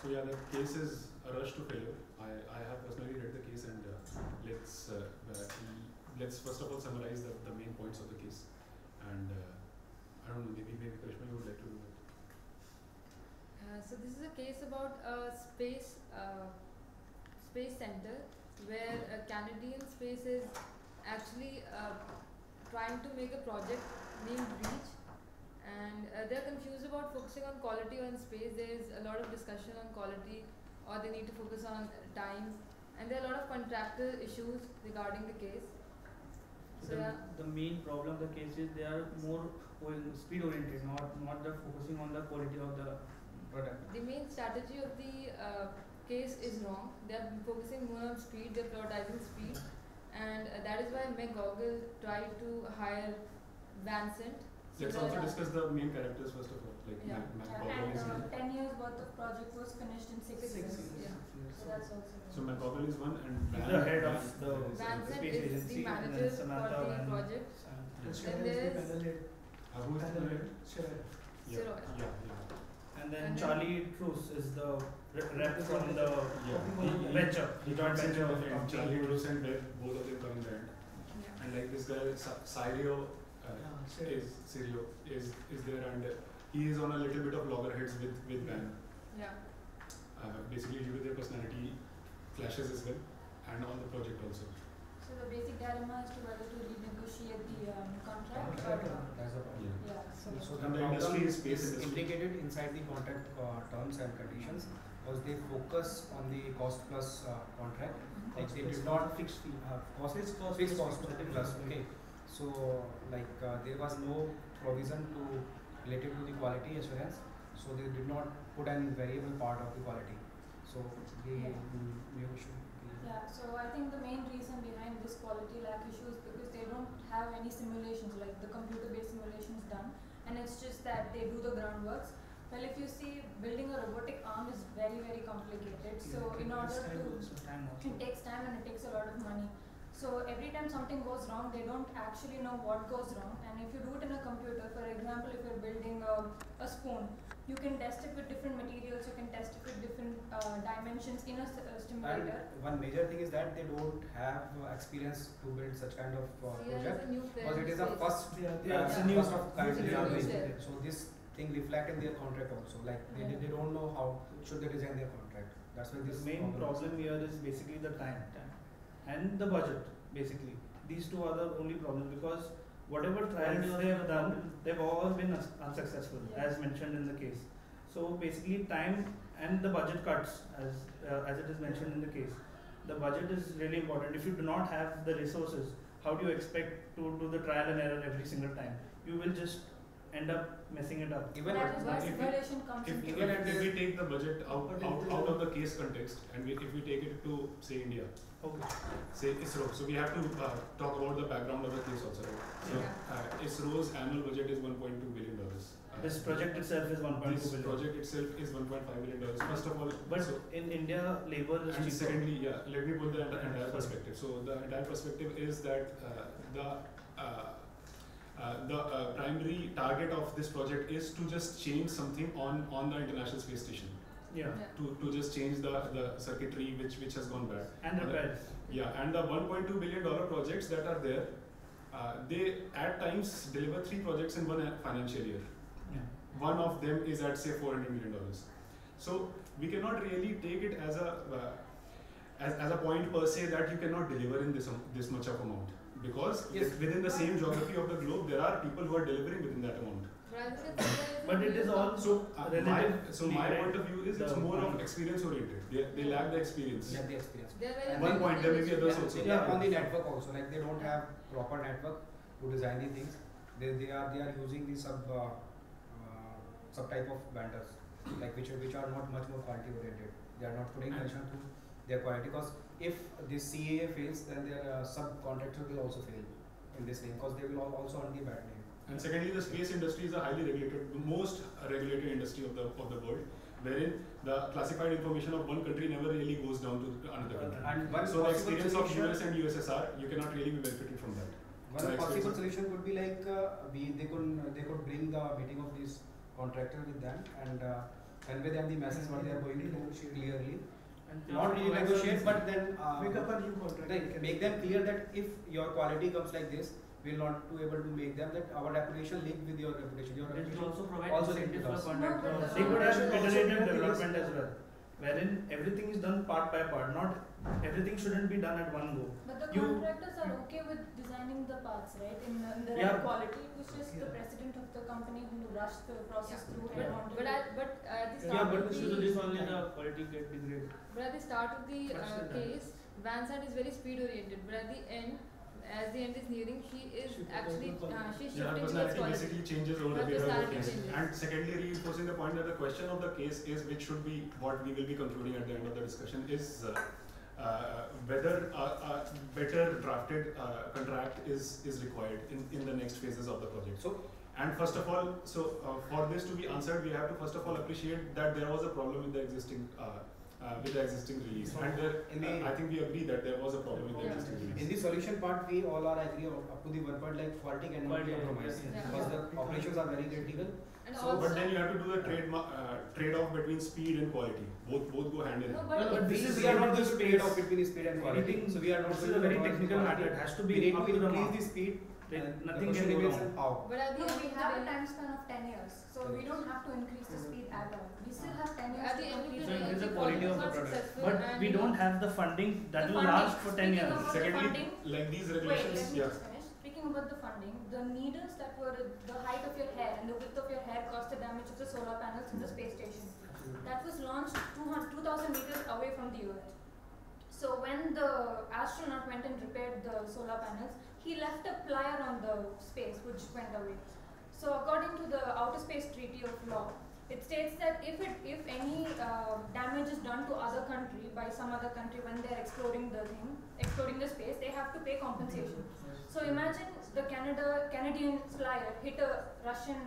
So yeah, the case is a rush to failure. I have personally read the case, and let's uh, uh, let's first of all summarize the main points of the case. And I don't know, maybe Karishma, you would like to do that. So this is a case about a space center where Canadian Space is actually trying to make a project named Reach, and they're confused about focusing on quality or in space. There is a lot of discussion on quality, or they need to focus on time, and there are a lot of contractual issues regarding the case. So the, yeah, the main problem of the case is they are more speed oriented, not the focusing on the quality of the product. the main strategy of the case is wrong. They're focusing more on speed, they're prioritizing speed, and that is why McGoggle tried to hire Vancent. Let's So also that- discuss the main characters first of all. Like Yeah. McGoggle is one. 10 years worth of project was finished in 6 years. Yeah. So that's also. So McGoggle is one, and He's Van, the head of Van- the Van is Vancent space is agency, the and then manager for Samantha the Van- project. and Then there is who is the head? Yeah. Siroy. Yeah. And then And then- Charlie Truce is the rep from the Yeah. venture. He joint comes in venture at of the the end. Charlie company. Bruce and Webb, both of them come in the end. Yeah. And like this guy, Sirio, is there, and he is on a little bit of loggerheads with Van. Yeah. Basically due to their personality clashes as well, and on the project also. So the basic dilemma is to whether to renegotiate the contract. That's the problem. Yeah. So And the problem industry is space industry. implicated inside the contract terms and conditions because they focus on the cost plus contract. Like they did not fixed fee. fixed cost plus. Okay. So like there was no provision to related to the quality assurance. So they did not put an variable part of the quality. So the negotiation. Yeah, so I think the main reason behind this quality lack issue is because they don't have any simulations, like the computer-based simulations done, and it's just that they do the groundworks. Well, if you see, building a robotic arm is very, very complicated. So in order to, it takes time and it takes a lot of money. So every time something goes wrong, they don't actually know what goes wrong. And if you do it in a computer, for example, if you're building a spoon, you can test it with different materials, you can test it with different dimensions in a stimulator. And one major thing is that they don't have experience to build such kind of So yeah, project it's a new because field it is a space. first, it's a new first of kind it's a they are new doing. field. So this thing reflect in their contract also. Like Yeah. they don't know how should they design their contract. That's why this The main problem here is basically the time and the budget. Basically, these two are the only problems because whatever trials they have done, they've all been unsuccessful, Yeah. as mentioned in the case. So basically, time and the budget cuts, as it is mentioned in the case. The budget is really important. If you do not have the resources, how do you expect to do the trial and error every single time? You will just end up messing it up. even That is why if we- simulation comes If, into if, Even play. at if the- we take the budget out of the case context, and if we take it to say India, Okay. say ISRO, so we have to talk about the background of the case also, right? So Yeah. ISRO's annual budget is $1.2 billion. This project itself is 1.2 This billion. project itself is $1.5 billion. First of all, But so, in India, labor is and cheaper. secondly, yeah, let me put the entire perspective. So the entire perspective is that the primary target of this project is to just change something on the International Space Station. Yeah. To just change the circuitry which has gone bad. And repairs. Yeah, and the $1.2 billion projects that are there, they at times deliver 3 projects in one financial year. Yeah. One of them is at say $400 million. So we cannot really take it as a point per se that you cannot deliver in this much of amount, because Yes. within the same geography of the globe there are people who are delivering within that amount. But I think it's But it is also My relative. point of view is it's the more of money. experience oriented. They lack the experience. they have the experience. They're very And one big point, there may be in others this. also. They lack on the network also. Like they don't have proper network to design the things. They are using the sub type of vendors like which are not much more quality oriented. They are not putting attention to their quality because if this CAA fails, then their subcontractor will also fail in this thing because they will also earn the bad name. And secondly, the space industry is a highly regulated, the most regulated industry of the world, wherein the classified information of one country never really goes down to another country. And one So the possible experience of solution- US and USSR, you cannot really be benefiting from that. One The possible experience- solution could be like they could bring the meeting of this contractor with them and convey them the message what they are going to do clearly. And Not really negotiate, but then Make up a new contract. like make them clear that if your quality comes like this, we'll not be able to make them that our reputation linked with your reputation. Your It will reputation also provide also incentives linked for to us. contract. No, but They could have also iterative be a development as well, wherein everything is done part by part. Not everything shouldn't be done at one go. But the You- contractors are okay with designing the parts, right? In the Yeah. right quality. It was just the president of the company who rushed the process through and wanted But to- at the Yeah, start but of due to the this only the quality get degraded. But at the start of the What's the case, Vansant is very speed oriented. But at the end, as the end is nearing, she is She actually focused on she's Yeah, her shifting towards personality quality. basically changes over the Her period of the personality case. changes. And secondly, reinforcing the point that the question of the case is, which should be what we will be concluding at the end of the discussion, is whether a better drafted contract is required in the next phases of the project. So And first of all, for this to be answered, we have to first of all appreciate that there was a problem with the existing release, and I think we agree that there was a problem with the Yeah. existing in release. the solution part, we all are agree up to the one part like quality cannot be Quality, compromised yes, yes. because the operations are very critical. And So, also, but then you have to do the trade-off between speed and quality. Both go hand in No, hand. but Well, but We, this is we are not the going to trade off between speed and quality. Anything- So we are not This going is a to very compromise technical quality. matter. It has to We be need up to to the increase mark. the speed. Then and nothing the question can go remains wrong. how. but at the No, end we of have the a day, time span of 10 years, so we don't have to increase the speed at all. We still have 10 years at to the end of complete the So day, it is the the quality project of was the not product. successful But and we don't have the funding that The will funding, last for 10 speaking years. about the Secondly, funding, like these wait, regulations, let me yeah. just finish. Speaking about the funding, the needles that were the height of your hair and the width of your hair caused the damage of the solar panels in the space station. That was launched 2,000 meters away from the Earth. So when the astronaut went and repaired the solar panels, he left a plier on the space which went away. So according to the Outer Space Treaty of Law, it states that if any damage is done to other country by some other country when they are exploring the space, they have to pay compensation. So imagine the Canadian flyer hit a Russian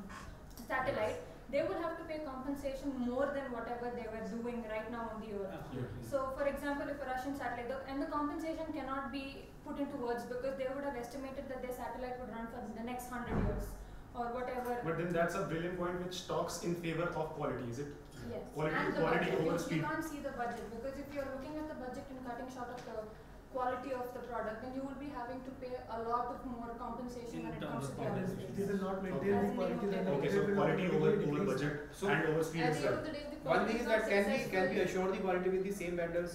satellite. They would have to pay compensation more than whatever they were doing right now on the Earth. Absolutely. So, for example, if a Russian satellite, and the compensation cannot be put into words because they would have estimated that their satellite would run for the next 100 years or whatever. But then that's a brilliant point which talks in favor of quality, is it? Yes, Quality- and the quality budget. over You speed. can't see the budget because if you're looking at the budget and cutting short of the quality of the product, then you will be having to pay a lot of more compensation In when it terms comes of to the other compensation. They space. will not maintain As the in quality they that will- Okay, they so will quality automatically over decrease. budget So, and over speed at as the end well. of the day, the One quality thing is is not that can we successful. assure the quality with the same vendors?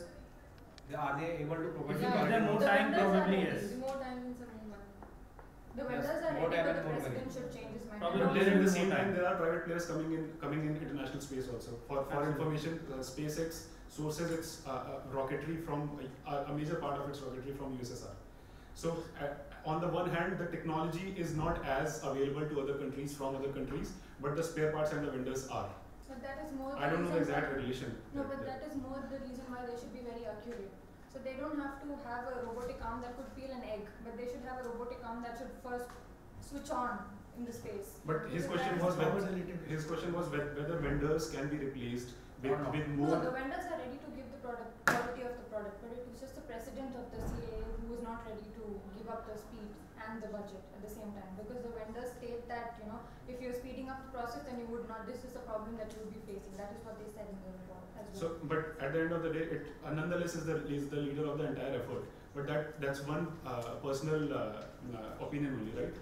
Are they able to provide the Yeah, Give them quality? more the time, vendors are probably ready. yes. More time in some one. The Yes, vendors are more ready, time but and the more president money. should change his mind. Probably But And then there at the is same more time, time. there are private players coming in international space also. For Absolutely. information, SpaceX sources its rocketry from a major part of its rocketry from USSR. So on the one hand, the technology is not as available to other countries from other countries, but the spare parts and the vendors are. But that is more. I don't know the reason exact why- relation. No, but that is more the reason why they should be very accurate. So they don't have to have a robotic arm that could peel an egg, but they should have a robotic arm that should first switch on in the space. But his Because question that was is Power whether related. his question was whether vendors can be replaced with, Or not. with No, more. the vendors are ready to give the quality of the product, but it was just the president of the CAA who was not ready to give up the speed and the budget at the same time, because the vendors state that if you're speeding up the process, then you would not. This is a problem that you would be facing. That is what they said in the report as well. So, but at the end of the day, it nonetheless is the leader of the entire effort. But that's one personal opinion only, right?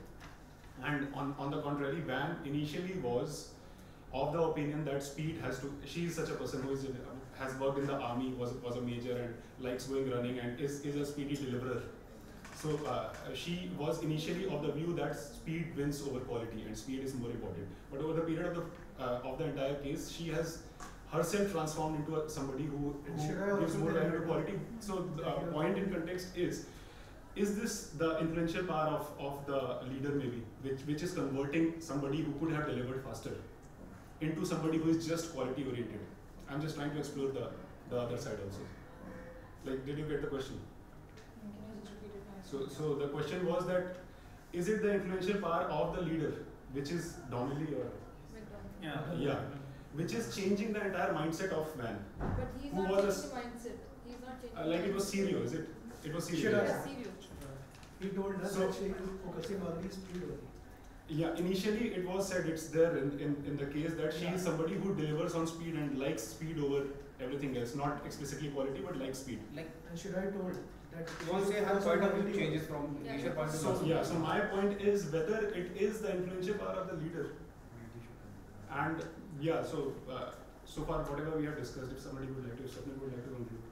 And on the contrary, Van initially was of the opinion that speed has to. She is such a person who has worked in the army, was a major, and likes going running, and is a speedy deliverer. So she was initially of the view that speed wins over quality, and speed is more important. But over the period of the entire case, she has herself transformed into somebody who Should I gives also more value to deliver? quality. So the point in context is this the influential power of the leader maybe, which is converting somebody who could have delivered faster into somebody who is just quality oriented. I'm just trying to explore the other side also. Like, did you get the question? Can you just repeat it? So the question was that, is it the influential power of the leader, which is Donnelly or Yeah. which is changing the entire mindset of man? But he's Who not was changing the mindset. He's not changing. Like it was Sirio, is it? It was Should Sirio. I- Yeah, Sirio. He told us So- that she is focusing on the speed only. Yeah, initially it was said it's there in the case that she Yeah. is somebody who delivers on speed and likes speed over everything else, not explicitly quality but likes speed. Like Should I told that you want to say her point of view changes from Yeah, leader point of So view. yeah, so my point is whether it is the influential power of the leader. And yeah, so far whatever we have discussed, if somebody would like to, if somebody would like to conclude.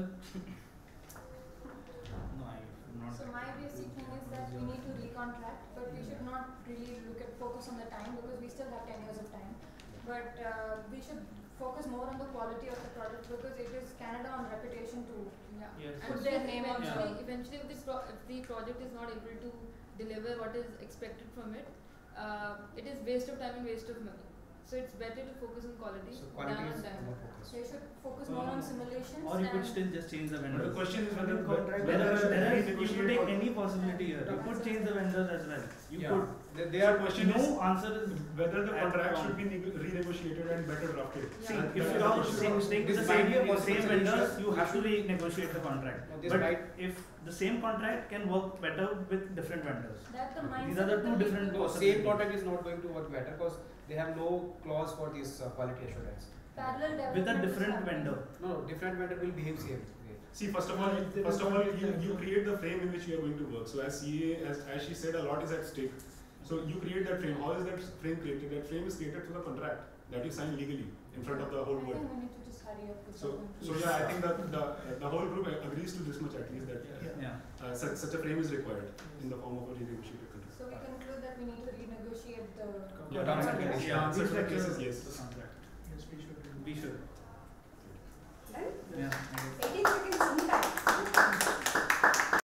No, I would not. So my basic thing is that we need to recontract, but we should not really focus on the time because we still have 10 years of time. But we should focus more on the quality of the product because it is Canada on reputation to Yeah. Yes. put And their then name on eventually, the. eventually if the project is not able to deliver what is expected from it, it is waste of time and waste of money. So it's better to focus on quality So than quality on is time. more focused. They should focus more on simulations. Or you could and still just change the But vendors. the question is whether You could take any possibility here. You could change the vendors as well. You Yeah. could. They are question No is answer is whether the At contract wrong. should be renegotiated and better drafted. Yeah. See, That- if that you is are the issue. staying with This the might same, be a possible same solution. vendors, you have to renegotiate the contract. No, this But might- if the same contract can work better with different vendors. that the mindset. These are the of two the different people- No, possibilities. same contract is not going to work better because they have no clause for this quality assurance. Parallel With a development is different happening. vendor. No, different vendor will behave same way. See, first of all, you create the frame in which you are going to work. So as CA, as she said, a lot is at stake. So you create that frame. How is that frame created? That frame is created through the contract that you sign legally in front of the whole I world. think we need to just hurry up with So, the so yeah, I think that the whole group agrees to this much at least that Yeah. such a frame is required in the form of a renegotiated contract. So we conclude that we need to renegotiate the. Yeah, terms and the conditions. answer to the case is yes. The contract. Yes, we should. We should. Right? Yeah. 18 seconds in time.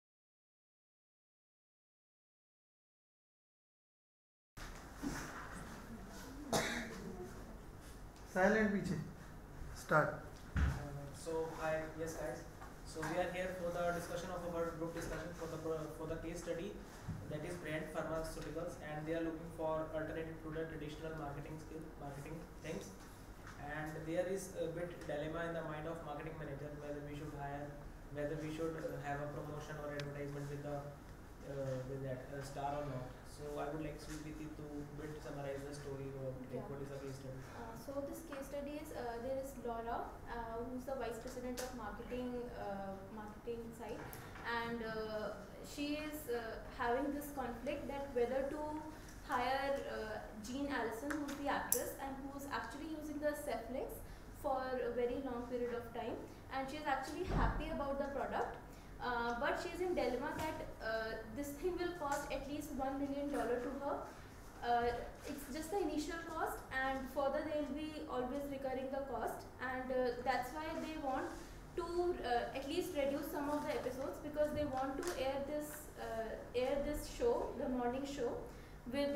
Silent पीछे. Start. Hi, yes guys. So we are here for the discussion of our group discussion for the case study that is Brand Pharmaceuticals, and they are looking for alternative to the traditional marketing things. And there is a bit dilemma in the mind of marketing manager whether we should hire, whether we should have a promotion or advertisement with that star or not. So I would like Sweetiti to bit summarize the story or like what is the case study. So this case study is there is Laura, who's the vice president of marketing side, and she is having this conflict that whether to hire Jean Allison, who's the actress and who's actually using the Ceflex for a very long period of time, and she is actually happy about the product. But she is in dilemma that this thing will cost at least $1 million to her. It's just the initial cost, and further they will be always recurring the cost, and that's why they want to at least reduce some of the episodes because they want to air this show, the morning show, with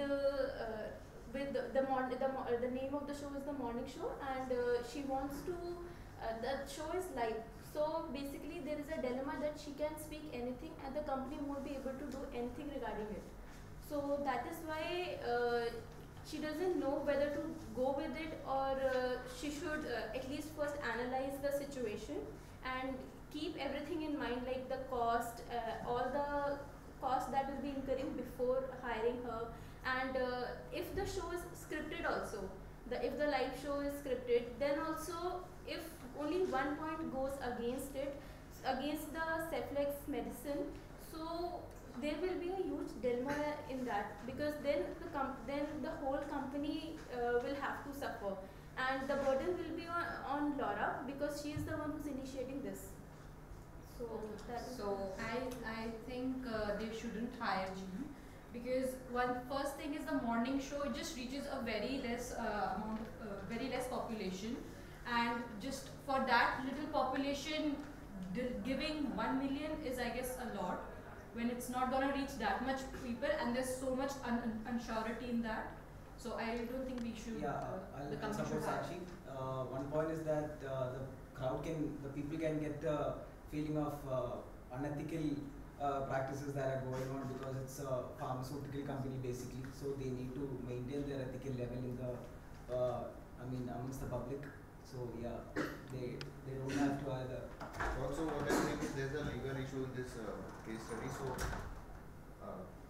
the name of the show is the morning show, and she wants to the show is live. So basically there is a dilemma that she can speak anything and the company won't be able to do anything regarding it. So that is why she doesn't know whether to go with it or she should at least first analyze the situation and keep everything in mind, like the cost, all the cost that will be incurring before hiring her, and if the show is scripted also, if the live show is scripted, then also if only one point goes against it, against the Ceflex medicine, so there will be a huge dilemma in that, because then the whole company will have to suffer, and the burden will be on Laura because she is the one who's initiating this. So that is I think they shouldn't hire Jean, because first thing is the morning show, it just reaches a very less very less population, and just for that little population giving 1 million is, I guess, a lot when it's not gonna reach that much people, and there's so much unsurety in that. So I don't think we should. I'll the company support should hire. Sakshi. One point is that the people can get the feeling of unethical practices that are going on because it's a pharmaceutical company basically. So they need to maintain their ethical level in the, amongst the public. So yeah, they don't have to either. Also, what I think is there's a legal issue in this case study. So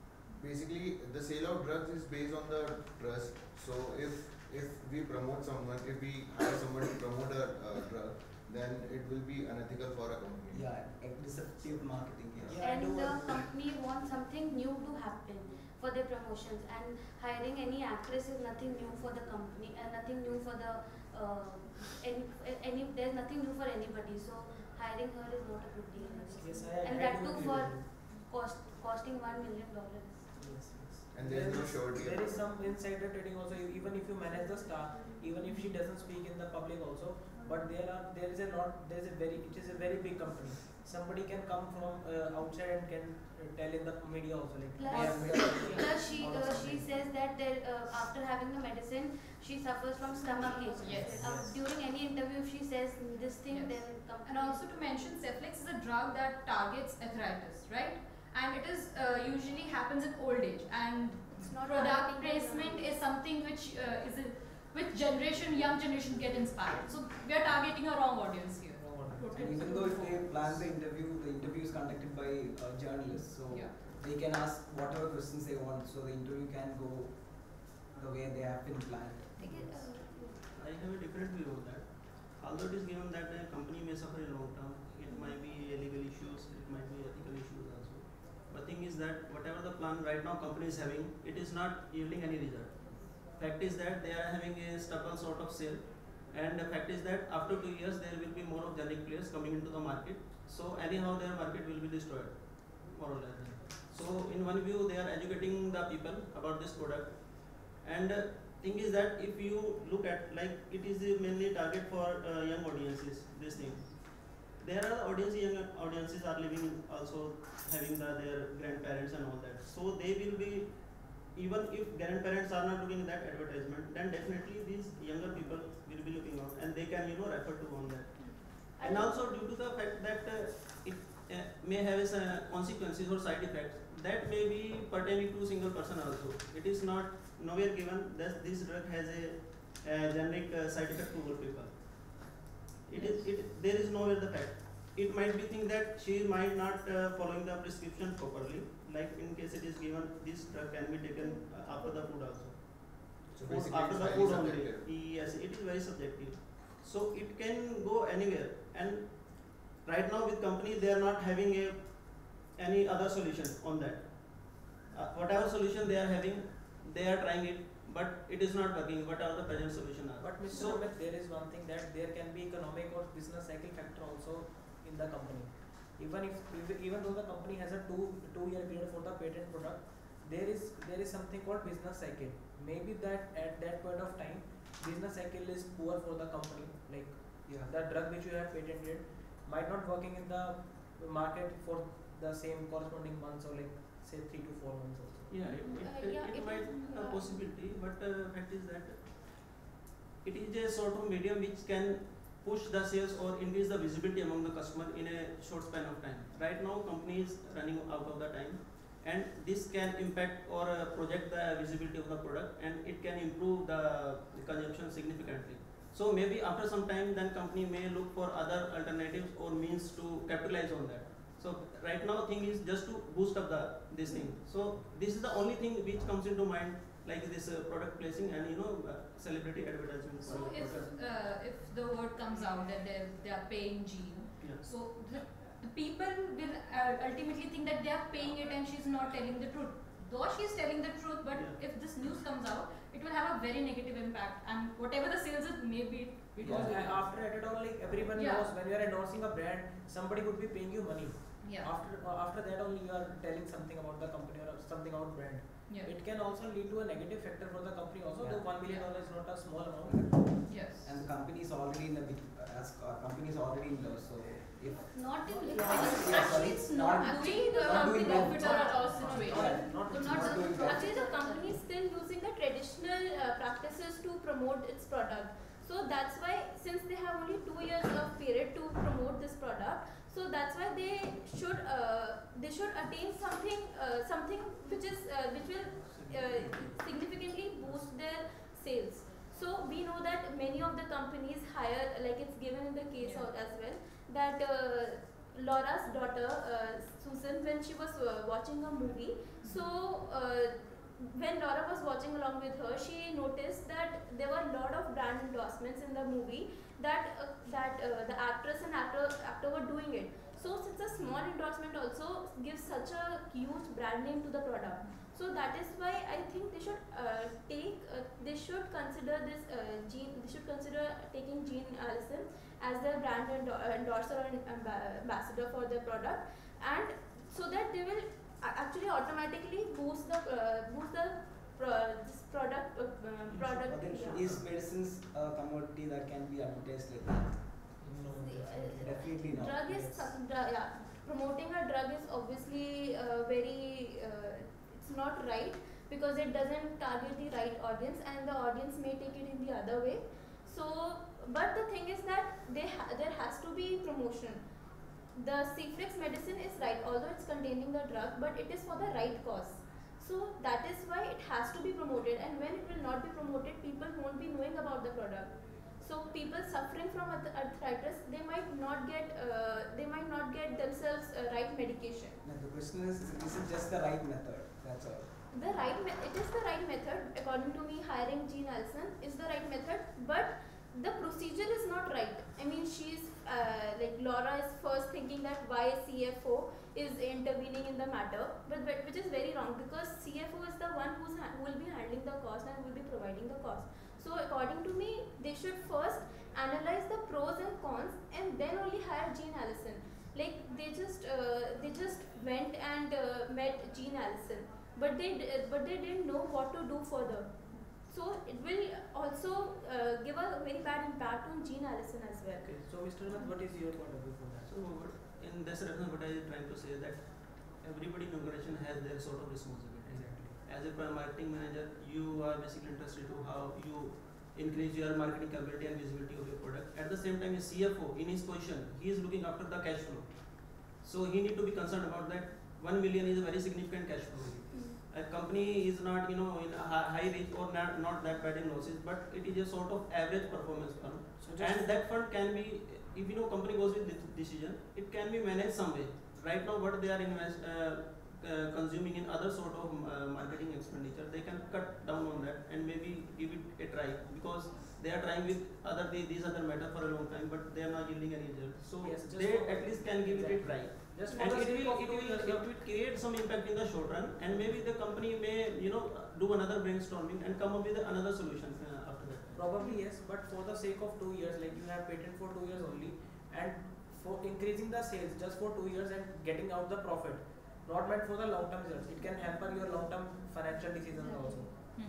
basically the sale of drugs is based on the trust. So if we promote someone, if we hire someone to promote a drug, then it will be unethical for a company. Yeah, deceptive marketing. Yes. And the company wants something new to happen for their promotions, and hiring any actress is nothing new for the company and nothing new for the there's nothing new for anybody, so hiring her is not a good deal. Yes, And that too for costing $1 million. Yes, yes. And there is no surety. There is some insider trading also. Even if you manage the star, even if she doesn't speak in the public also, but it is a very big company. Somebody can come from outside and can tell in the media also, like Plus she says that after having the medicine she suffers from stomach aches. Yes. During any interview if she says this thing, Yes. then And also to mention, Ceflex is a drug that targets arthritis, right? And it is usually happens in old age, and It's not product targeting the placement young. is something which which young generation get inspired. So we are targeting a wrong audience here. And even though if they plan the interview is conducted by journalists, so Yeah. they can ask whatever questions they want, so the interview can go the way they have been planned. I have a different view of that. Although it is given that a company may suffer in long term, it might be legal issues, it might be ethical issues also. But thing is that whatever the plan right now company is having, it is not yielding any result. Fact is that they are having a stubborn sort of sale, and the fact is that after 2 years there will be more of generic players coming into the market. So anyhow their market will be destroyed, more or less. So in one view they are educating the people about this product, and thing is that if you look at, like, it is mainly target for young audiences, this thing. There are young audiences are living also having their grandparents and all that. So they will be, even if grandparents are not looking at that advertisement, then definitely these younger people will be looking out, and they can refer to on that. And also due to the fact that it may have consequences or side effects that may be pertaining to single person also. It is not nowhere given that this drug has a generic side effect to all people. There is nowhere the fact. It might be think that she might not following the prescription properly. Like in case it is given, this drug can be taken after the food also. So basically After it's the highly food only. subjective. Yes, it is very subjective. So it can go anywhere. And right now with company they are not having any other solution on that. Whatever solution they are having, they are trying it, but it is not working. Whatever the present solution are. But Mr. So, Amit, there is one thing that there can be economic or business cycle factor also in the company. Even though the company has a two-year period for the patent product, there is something called business cycle. Maybe that at that point of time, business cycle is poor for the company. Like the drug which you have patented might not working in the market for the same corresponding months, or like say 3 to 4 months also. yeah, it might a possibility, but fact is that it is a sort of medium which can push the sales or increase the visibility among the customer in a short span of time. Right now, company is running out of the time, and this can impact or project the visibility of the product, and it can improve the consumption significantly. So maybe after some time, then company may look for other alternatives or means to capitalize on that. So right now, thing is just to boost up this thing. So this is the only thing which comes into mind, like this product placing and celebrity advertisement. So if the word comes out that they are paying Jean, Yeah. so the people will ultimately think that they are paying it and she's not telling the truth. Though she's telling the truth, but Yeah. if this news comes out, it will have a very negative impact, and whatever the sales is, maybe it Because goes. after it all, like everyone Yeah. knows when you are endorsing a brand, somebody would be paying you money. Yeah. After that only you are telling something about the company or something about brand. Yeah. It can also lead to a negative factor for the company also. Yeah. Though $1 million is not a small amount. Yes. And the company is already in a big, company is already in loss, so if Not in sorry, it's not not doing the not doing well. profit or loss situation. Not So not doing well. actually the company is still using the traditional practices to promote its product. So that's why, since they have only 2 years of period to promote this product, so that's why they should attain something which will significantly boost their sales. So we know that many of the companies hire, like it's given in the case Yeah. as well, that Laura's daughter, Susan, when she was watching a movie, so when Laura was watching along with her, she noticed that there were a lot of brand endorsements in the movie that the actress and actor were doing it. So since a small endorsement also gives such a huge brand name to the product, so that is why I think they should they should consider this they should consider taking Jean Allison as their brand endorser or ambassador for their product, and so that they will actually automatically boost the this product product. Then is medicines a commodity that can be advertised like that? No, Definitely not. Drug is promoting a drug is obviously very it's not right, because it doesn't target the right audience and the audience may take it in the other way. So but the thing is that there has to be promotion. The Ceflex medicine is right, although it's containing the drug, but it is for the right cause. So that is why it has to be promoted, and when it will not be promoted, people won't be knowing about the product. So people suffering from arthritis, they might not get themselves right medication. Now the question is it just the right method? That's all. It is the right method, according to me. Hiring Jean Allison is the right method, but the procedure is not right. I mean, she's like Laura is first thinking that why CFO is intervening in the matter, but which is very wrong, because CFO is the one who will be handling the cost and will be providing the cost. So according to me, they should first analyze the pros and cons and then only hire Jean Allison. Like they just went and met Jean Allison, but they didn't know what to do further. So it will also give a very bad impact on Jean Allison as well. Okay, so Mr. Nath, what is your point of view for that? So in this reference, what I am trying to say that everybody in organization has their sort of responsibility. As a marketing manager, you are basically interested to how you increase your marketing capability and visibility of your product. At the same time, a CFO in his position, he is looking after the cash flow. So he need to be concerned about that. 1 million is a very significant cash flow. A company is not, in a high reach or not that bad in losses, but it is a sort of average performance fund. So and that fund can be, if company goes with this decision, it can be managed some way. Right now, what they are consuming in other sort of marketing expenditure, they can cut down on that and maybe give it a try, because they are trying with these other matter for a long time, but they are not yielding any result. So yes, they at least can give it a try. Just and it will create some impact in the short run, and maybe the company may do another brainstorming and come up with another solution after that. Probably yes, but for the sake of 2 years, like you have patent for 2 years only, and for increasing the sales just for 2 years and getting out the profit, not meant for the long term results. It can hamper your long term financial decisions also.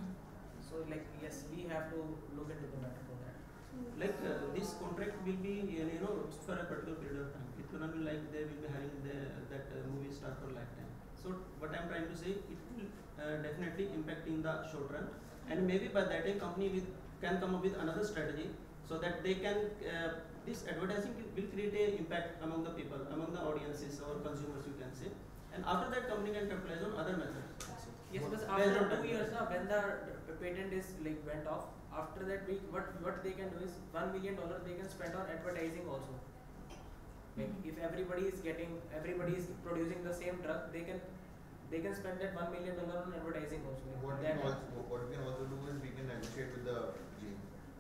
So like yes, we have to look into the matter for that. Like this contract will be for a particular period of time. It will not be like they will be having that movie star for lifetime. So what I am trying to say, it will definitely impact in the short run, and maybe by that time company can come up with another strategy so that they can this advertising will create a impact among the people, among the audiences or consumers, you can say, and after that company can capitalize on other methods. Yes, but after 2 years now, when the patent is like went off, after that what they can do is $1 million they can spend on advertising also. Like if everybody is producing the same drug, they can spend that $1 million on advertising also. What we can also do is we can negotiate with the Jean.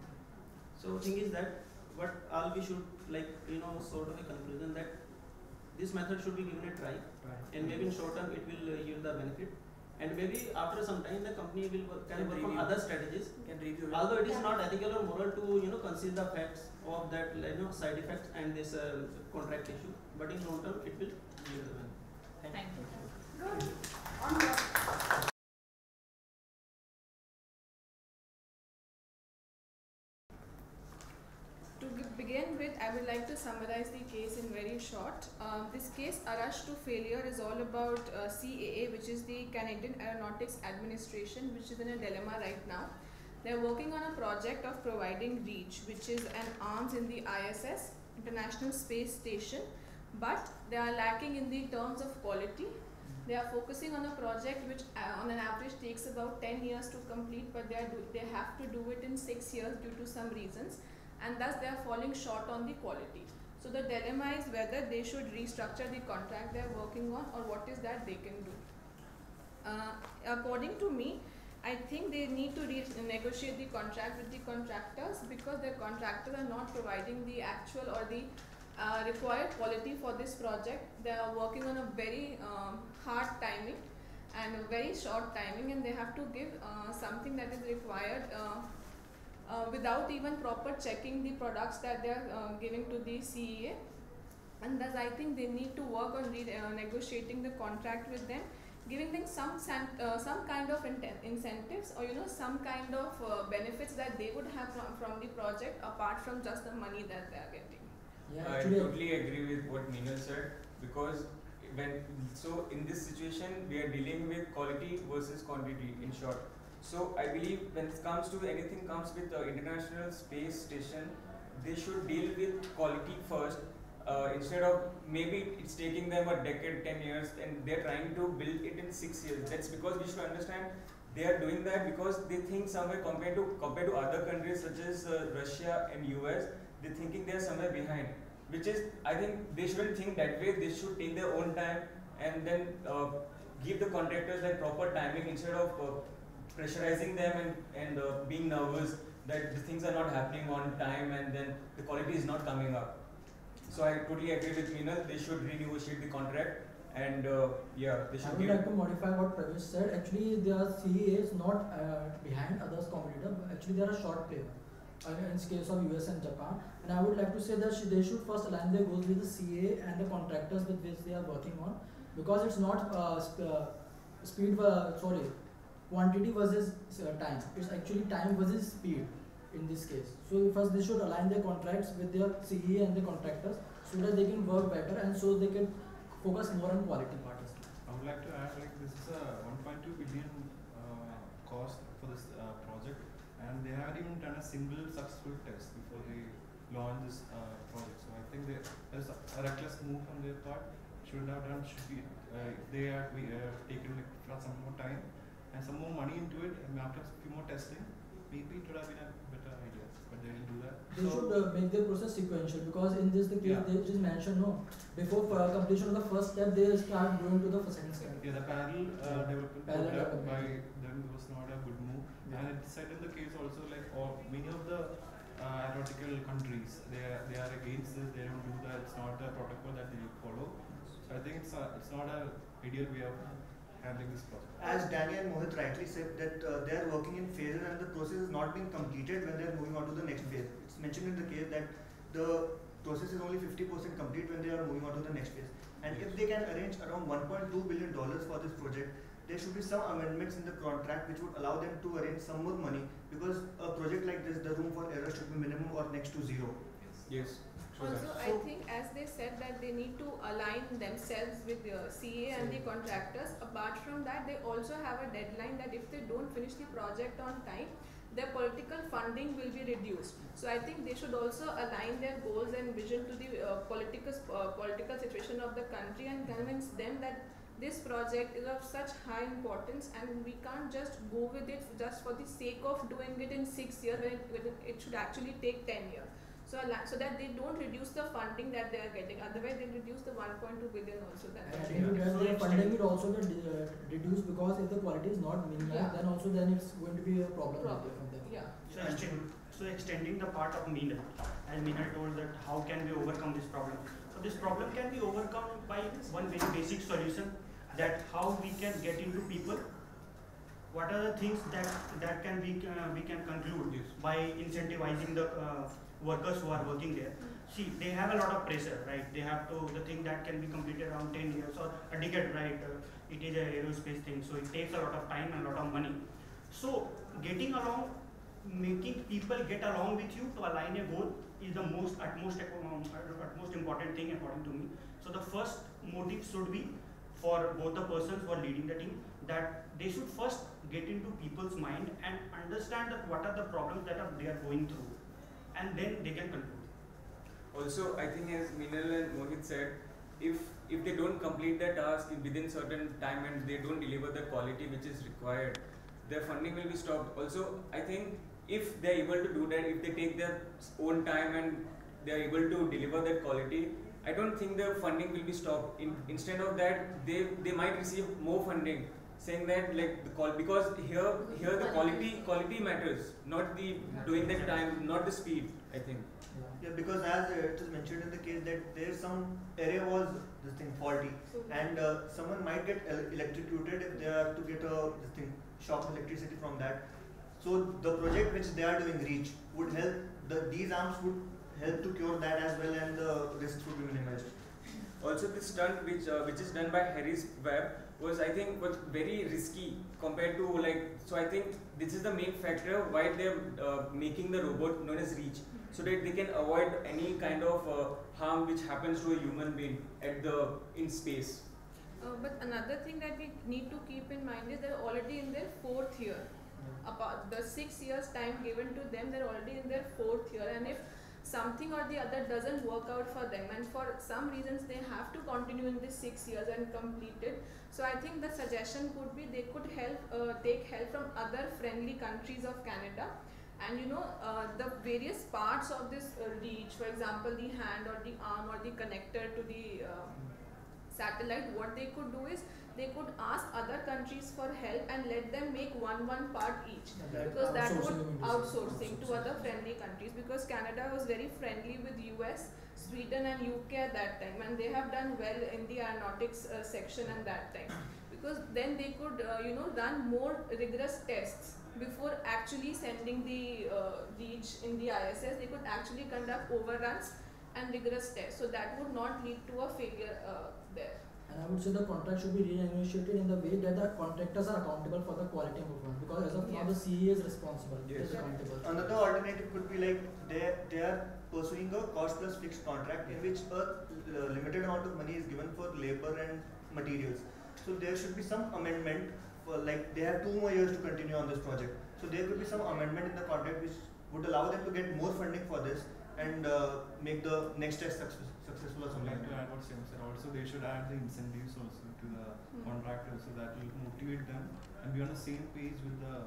So thing is that what all we should sort of a conclusion that this method should be given a try, and maybe in short term it will yield the benefit. And maybe after some time the company can work on other strategies. Although it is not ethical or moral to conceal the facts of that side effects and this contract issue, but in long term it will yield the benefit. Thank you. Good. Onward. To begin with, I would like to summarize the case in very short. This case, A Rush to Failure, is all about CAA, which is the Canadian Aeronautics Administration, which is in a dilemma right now. They are working on a project of providing REACH, which is an arms in the ISS, International Space Station, but they are lacking in the terms of quality. They are focusing on a project which on an average takes about 10 years to complete, but they have to do it in 6 years due to some reasons. and thus they are falling short on the quality. So the dilemma is whether they should restructure the contract they are working on, or what is that they can do. According to me, I think they need to negotiate the contract with the contractors, because the contractors are not providing the actual or the required quality for this project. They are working on a very hard timing and a very short timing, and they have to give something that is required without even proper checking the products that they are giving to the CEA. And thus I think they need to work on negotiating the contract with them, giving them some kind of incentives, or some kind of benefits that they would have from the project, apart from just the money that they are getting. Yeah, I totally agree with what Meenal said, because in this situation we are dealing with quality versus quantity, in short. So I believe when it comes to anything comes with the International Space Station, they should deal with quality first, instead of maybe it's taking them a decade, 10 years, and they're trying to build it in 6 years. That's because we should understand they are doing that because they think somewhere compared to other countries such as Russia and US, they're thinking they're somewhere behind, which is, I think they shouldn't think that way. They should take their own time and then give the contractors like proper timing, instead of pressurizing them and being nervous that the things are not happening on time and then the quality is not coming up. So I totally agree with Meenal. They should renegotiate the contract, and they should. I would like to modify what Pravesh said. Actually, their CEA is not behind others competitor. Actually, they are a short player in this case of US and Japan. And I would like to say that they should first align their goals with the CEA and the contractors with which they are working on, because it's not quantity versus time. It's actually time versus speed in this case. So first they should align their contracts with their CEA and the contractors, so that they can work better and so they can focus more on quality part as well. I would like to add, like, this is a 1.2 billion cost for this project, and they haven't even done a single successful test before they launch this project. So I think there's a reckless move on their part. Shouldn't have done. Should be they have taken some more time and some more money into it, and after a few more testing, maybe it would have been a better idea. But they didn't do that. They should make their process sequential, because in this the case they just mentioned before completion of the first step they start going to the second step. Yeah, the parallel development program by them was not a good move. And it said in the case also, like, many of the aeronautical countries, they are against this. They don't do that. It's not the protocol that they follow. So I think it's not an ideal way of handling this process. As Danny and Mohit rightly said, that they are working in phases and the process is not being completed when they are moving on to the next phase. It's mentioned in the case that the process is only 50% complete when they are moving on to the next phase. And if they can arrange around $1.2 billion for this project, there should be some amendments in the contract which would allow them to arrange some more money, because a project like this, the room for error should be minimum or next to zero. Yes. Also, I think as they said that they need to align themselves with the CA and the contractors. Apart from that, they also have a deadline that if they don't finish the project on time, their political funding will be reduced. So I think they should also align their goals and vision to the political situation of the country, and convince them that this project is of such high importance and we can't just go with it just for the sake of doing it in 6 years when it should actually take 10 years. So that they don't reduce the funding that they are getting. Otherwise, they reduce the 1.2 billion also. Their funding will also get reduced, because if the quality is not minimized, then it's going to be a problem. From them. Yeah. So extending the part of Meenal, as Meenal told that how can we overcome this problem. So this problem can be overcome by one very basic solution, that how we can get into people. What are the things that can we can conclude by incentivizing the workers who are working there. See, they have a lot of pressure, right? They have to, the thing that can be completed around 10 years or a decade, right? It is an aerospace thing, so it takes a lot of time and a lot of money. So, getting along, making people get along with you to align a goal is the utmost important thing according to me. So, the first motive should be for both the persons who are leading the team, that they should first get into people's mind and understand that what are the problems that they are going through, and then they can conclude. Also, I think as Meenal and Mohit said, if they don't complete their task within certain time and they don't deliver the quality which is required, their funding will be stopped. Also, I think if they are able to do that, if they take their own time and they are able to deliver that quality, I don't think the funding will be stopped. Instead of that, they might receive more funding, saying that like because here the quality matters, not the doing that time, not the speed. I think. Yeah, because as it is mentioned in the case that there is some area was this thing faulty, and someone might get electrocuted if they are to get a this thing shock electricity from that. So the project which they are doing, REACH, would help. These arms would help to cure that as well, and the risks would be minimized. Also, this stunt which is done by Harris Webb was, I think, was very risky compared to so I think this is the main factor why they're making the robot known as REACH, so that they can avoid any kind of harm which happens to a human being in space. But another thing that we need to keep in mind is they're already in their 4th year. About the 6 years time given to them, they're already in their 4th year, and if something or the other doesn't work out for them, and for some reasons they have to continue in this 6 years and complete it. So I think the suggestion could be they could take help from other friendly countries of Canada, and the various parts of this REACH, for example the hand or the arm or the connector to the satellite, what they could do is they could ask other countries for help and let them make one part each, because that would outsourcing to other friendly countries, because Canada was very friendly with US, Sweden and UK at that time, and they have done well in the aeronautics section at that time, because then they could run more rigorous tests before actually sending the REACH in the ISS. They could actually conduct overruns and rigorous tests, so that would not lead to a failure there. And I would say the contract should be renegotiated in the way that the contractors are accountable for the quality improvement, because as of now the CE is responsible. Yes. Is accountable. Another alternative could be like they are pursuing a cost plus fixed contract in which a limited amount of money is given for labor and materials. So there should be some amendment for, like, they have 2 more years to continue on this project. So there could be some amendment in the contract which would allow them to get more funding for this and make the next test successful or something. Like to add what Sam said, also they should add the incentives also to the contractors, so that will motivate them and be on the same page with the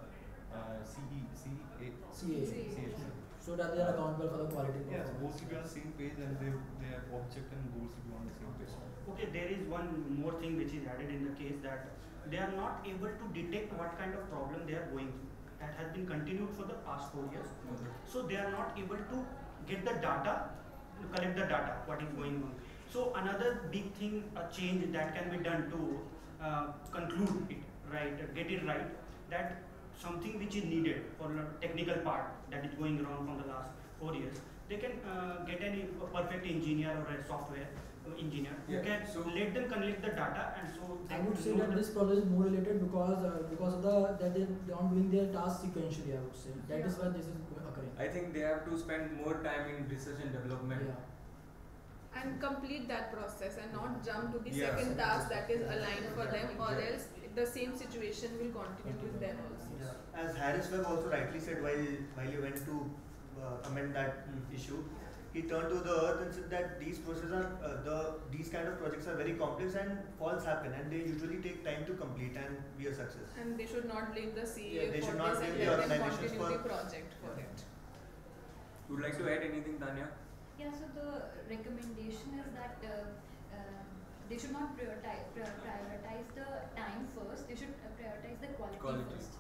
CA. So that they are accountable for the quality. Yes, both should be on the same page, and their object and goals should be on the same page. Okay, there is one more thing which is added in the case, that they are not able to detect what kind of problem they are going through. That has been continued for the past 4 years. So they are not able to get the data, collect the data, what is going on. So another big thing, a change that can be done to conclude it, right, get it right, that something which is needed for the technical part that is going wrong from the last 4 years, they can get a perfect engineer or a software engineer who can let them collect the data, and so they I would say know that this problem is more related because of that they are doing their task sequentially. I would say that is why this is occurring. I think they have to spend more time in research and development. And complete that process and not jump to the second task that is aligned for them, or else the same situation will continue with them also. Yeah. As Harris Webb also rightly said while he went to amend that issue, he turned to the earth and said that these processes are these kind of projects are very complex and faults happen, and they usually take time to complete and be a success. And they should not blame the CA they for should not this, blame and the let them organizations continue for the project for it. Would you like to add anything, Tanya? Yeah, so the recommendation is that they should not prioritize the time first, they should prioritize the quality first.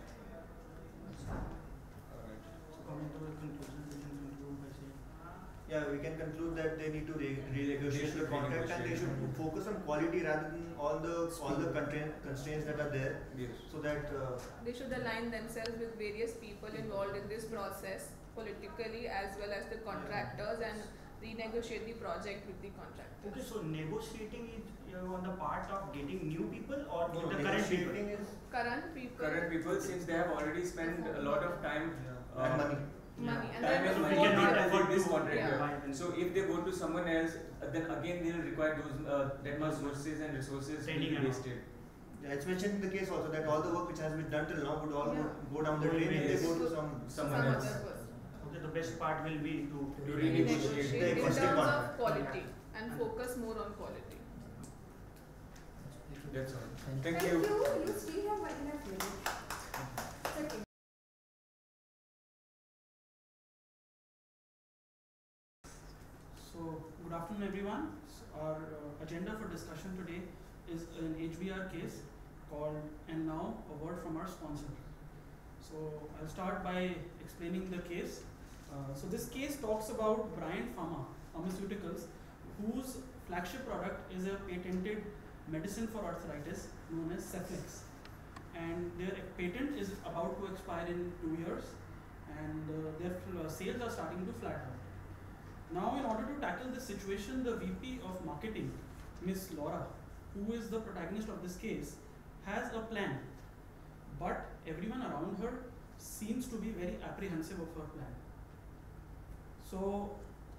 Coming to a conclusion, we can conclude by saying, Yeah, we can conclude that they need to renegotiate the contract, and they should focus on quality rather than all the constraints that are there. Yes. So that They should align themselves with various people involved in this process, politically as well as the contractors, and renegotiate the project with the contractors. okay, so negotiating is on the part of getting new people or No, with the current people? negotiating is Current people, Since they have already spent a lot of time and money. and time then and money we cannot in afford this to contractor. So if they go to someone else, then again they will require those that much resources and resources will Training be and all. wasted. Yeah, it's mentioned in the case also that all the work which has been done till now would all go down the Going drain if waste. they go to Someone other else. person. Okay, the best part will be to Renegotiate the in existing terms of contract. quality and focus more on quality. That's all. Thank you. You still have 1.5 minutes. afternoon, everyone. Our agenda for discussion today is an HBR case called "And Now a Word from Our Sponsor." So I'll start by explaining the case. So this case talks about Bryant Pharmaceuticals, whose flagship product is a patented medicine for arthritis known as Ceflex, and their patent is about to expire in 2 years, and their sales are starting to flat out. Now, in order to tackle this situation, the VP of Marketing, Miss Laura, who is the protagonist of this case, has a plan, but everyone around her seems to be very apprehensive of her plan. So,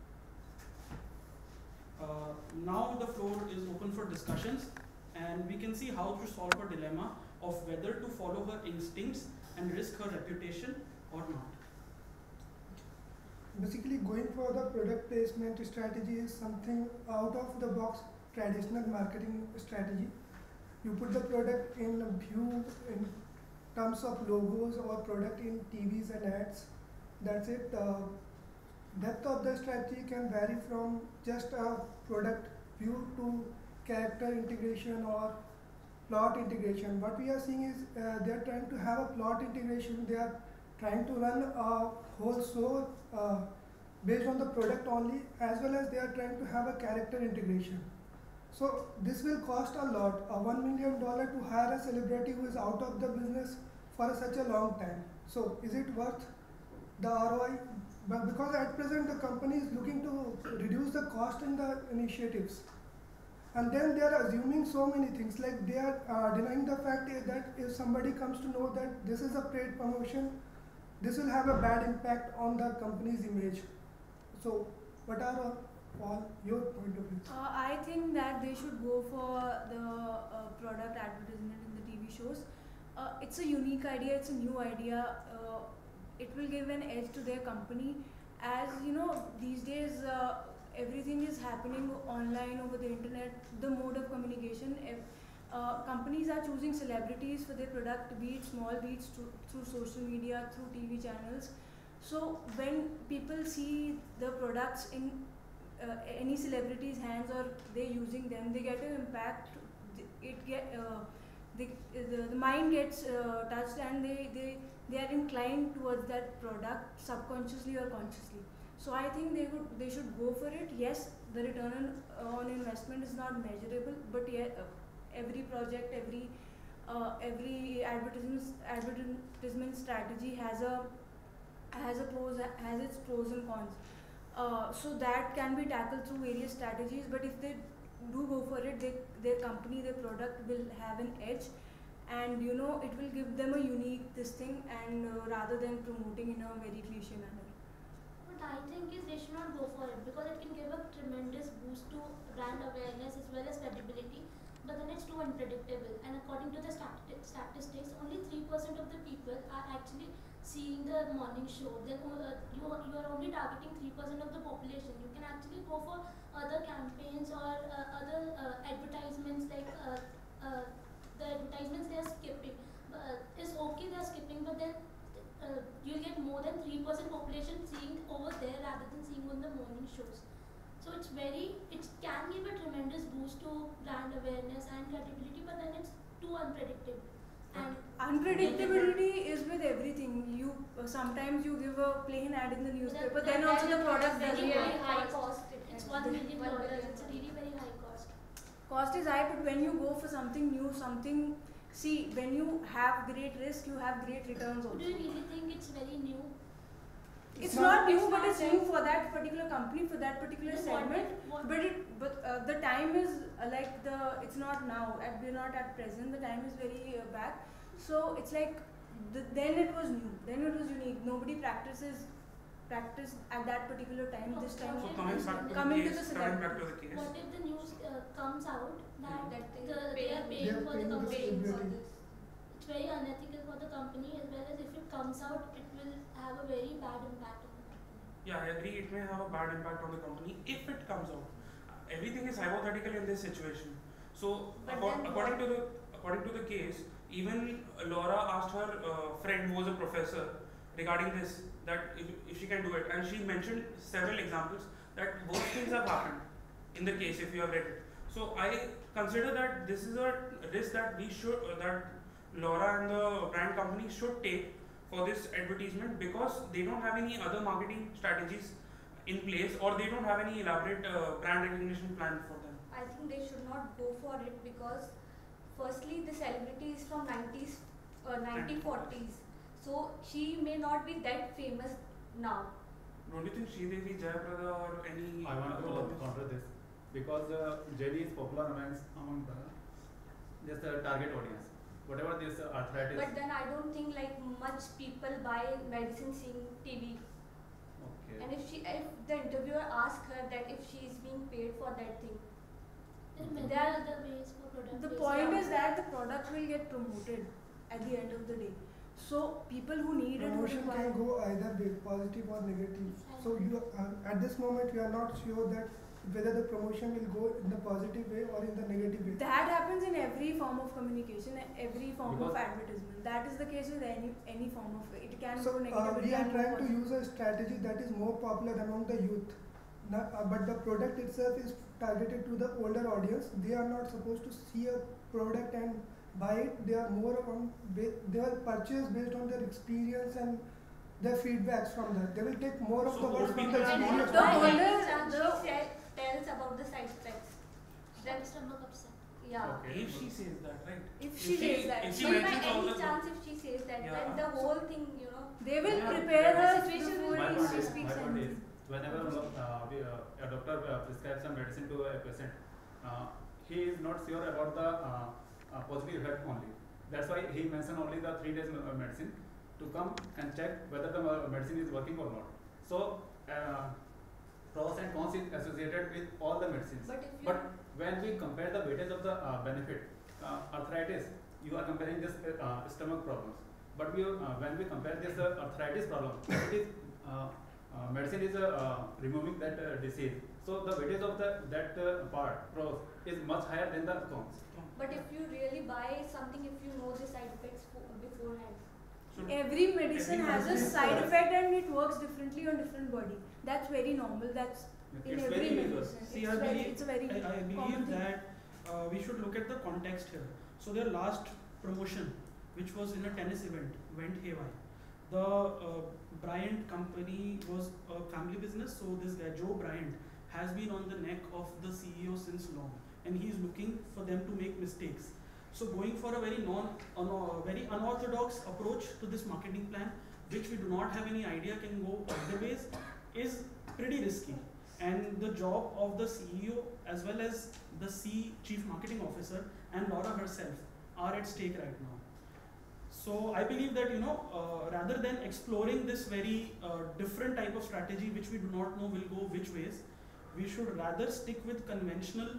now the floor is open for discussions, and we can see how to solve her dilemma of whether to follow her instincts and risk her reputation or not. Basically, going for the product placement strategy is something out of the box traditional marketing strategy. You put the product in view in terms of logos or product in TVs and ads. That's it. Depth of the strategy can vary from just a product view to character integration or plot integration. What we are seeing is they are trying to have a plot integration. They are trying to run a whole show based on the product only, as well as they are trying to have a character integration. So this will cost a lot, $1 million to hire a celebrity who is out of the business for such a long time. So is it worth the ROI? But because at present the company is looking to reduce the cost in the initiatives, and then they are assuming so many things, like they are denying the fact that if somebody comes to know that this is a paid promotion, this will have a bad impact on the company's image. So what are all your point of view? I think that they should go for the product advertisement in the TV shows. It's a unique idea, it's a new idea. It will give an edge to their company. As you know, these days everything is happening online over the internet, the mode of communication. Companies are choosing celebrities for their product, be it small, be it through social media, through TV channels. So when people see the products in any celebrity's hands or they're using them, they get an impact. The mind gets touched, and they are inclined towards that product subconsciously or consciously. So I think they should go for it. Yes, the return on investment is not measurable, but every project, every advertisement strategy has its pros and cons. So that can be tackled through various strategies. But if they do go for it, their company, their product will have an edge, and it will give them a unique thing, and rather than promoting in a very cliche manner. What I think is they should not go for it, because it can give a tremendous boost to brand awareness as well as credibility, but then it's too unpredictable. And according to the statistics, only 3% of the people are actually seeing the morning show. Then you are only targeting 3% of the population. You can actually go for other campaigns or other advertisements, like the advertisements they are skipping. It's okay they are skipping, but then you'll get more than 3% population seeing over there rather than seeing on the morning shows. So it can give a tremendous boost to brand awareness and credibility, but then it's too unpredictable. And unpredictability is with everything. Sometimes you give a plain ad in the newspaper, then also the product doesn't very work. high cost. It's $1 million. It's a really very high cost. Cost is high, but when you go for something new, when you have great risk, you have great returns also. Do you really think it's very new? It's not new, but it's new for that particular company, for that particular segment. But the time is it's not now. We're not at present. The time is very back. So it's like then it was new. Then it was unique. Nobody practiced at that particular time. This time. So coming back to the case. What if the news comes out that they are paying for the company for this? It's very unethical for the company, as well as if it comes out, it will have a very bad impact on the company. Yeah, I agree. It may have a bad impact on the company if it comes out. Everything is hypothetical in this situation. So according to the case, even Laura asked her friend who was a professor regarding this, that if she can do it, and she mentioned several examples that both things have happened. in the case if you have read it. So I consider that this is a risk that we should, that Laura and the brand company should take for this advertisement, because they don't have any other marketing strategies in place, or they don't have any elaborate brand recognition plan for them. I think they should not go for it because firstly the celebrity is from 90s or 1940s, so she may not be that famous now. Don't you think Sridevi, Jayaprada or any I want to counter this because jelly is popular among just the target audience. Whatever this arthritis. But then I don't think like much people buy medicine seeing TV. Okay. And if the interviewer asks her that if she is being paid for that thing, There are other ways for product. The point is that the product will get promoted at the end of the day. So people who need it Promotion would can go either way, positive or negative. So you at this moment you are not sure that whether the promotion will go in the positive way or in the negative way. That happens in every form of communication, every form Because of advertisement. That is the case with any form of it. It can So go negative. we are trying to use a strategy that is more popular among the youth. But the product itself is targeted to the older audience. They are not supposed to see a product and buy it. They are more on they will purchase based on their experience and their feedbacks from that. They will take more of So the old work from people the are not experience. she tells about the side effects. Then stomach upset. Yeah. Okay. If she says that, right? If she says that, if she but by mentions all any the chance if she says that, Yeah. then the whole thing, They will Yeah. prepare her situation before will she be speaks My point is, anything. whenever a doctor prescribes some medicine to a patient, he is not sure about the positive effect only. That's why he mentioned only the 3 days medicine to come and check whether the medicine is working or not. So pros and cons is associated with all the medicines. But when we compare the weightage of the benefit, arthritis, you are comparing this stomach problems. But when we compare this arthritis problem, it is medicine is removing that disease. So the weightage of that part, pros, is much higher than the cons. But if you really buy something, if you know the side effects beforehand. Every medicine has a side effect and it works differently on different body. That's very normal. That's in It's every very usual. medicine. See, It's a very I common believe thing. that we should look at the context here. So their last promotion, which was in a tennis event, went haywire. The Bryant company was a family business, so this guy Joe Bryant has been on the neck of the CEO since long, and he is looking for them to make mistakes. So going for a very very unorthodox approach to this marketing plan, which we do not have any idea can go either ways, is pretty risky. And the job of the CEO as well as the chief marketing officer and Laura herself are at stake right now. So I believe that rather than exploring this very different type of strategy, which we do not know will go which ways, we should rather stick with conventional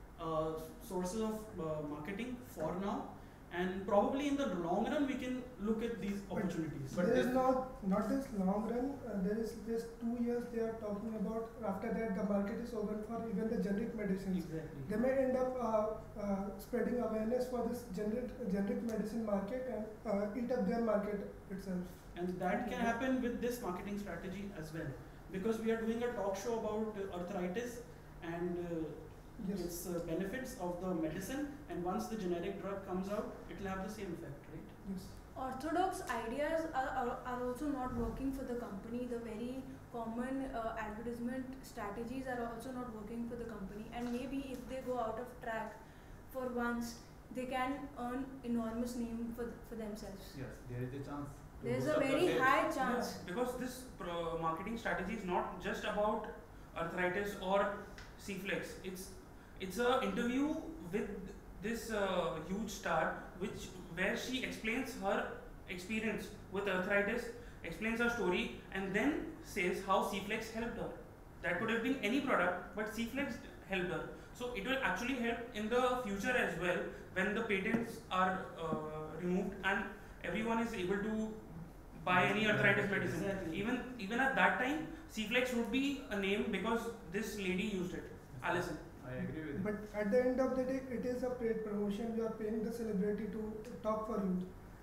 sources of marketing for now, and probably in the long run we can look at these opportunities. But there is not this long run. There is just 2 years they are talking about. After that, the market is open for even the generic medicines. Exactly. They may end up spreading awareness for this generic medicine market and eat up their market itself. And that can happen with this marketing strategy as well, because we are doing a talk show about arthritis and its benefits of the medicine, and once the generic drug comes out, it will have the same effect, right? Yes. Orthodox ideas are also not working for the company. The very common advertisement strategies are also not working for the company, and maybe if they go out of track for once, they can earn enormous name for themselves. Yes, there is a chance. There's a very high chance. Yeah, because this marketing strategy is not just about arthritis or C-Flex. It's a interview with this huge star, where she explains her experience with arthritis, explains her story, and then says how C-Flex helped her. That could have been any product, but C-Flex helped her. So it will actually help in the future as well, when the patents are removed and everyone is able to buy any arthritis medicine. Exactly. Even at that time, C-Flex would be a name because this lady used it, Alison. I agree with you. But at the end of the day, it is a paid promotion. You are paying the celebrity to talk for you.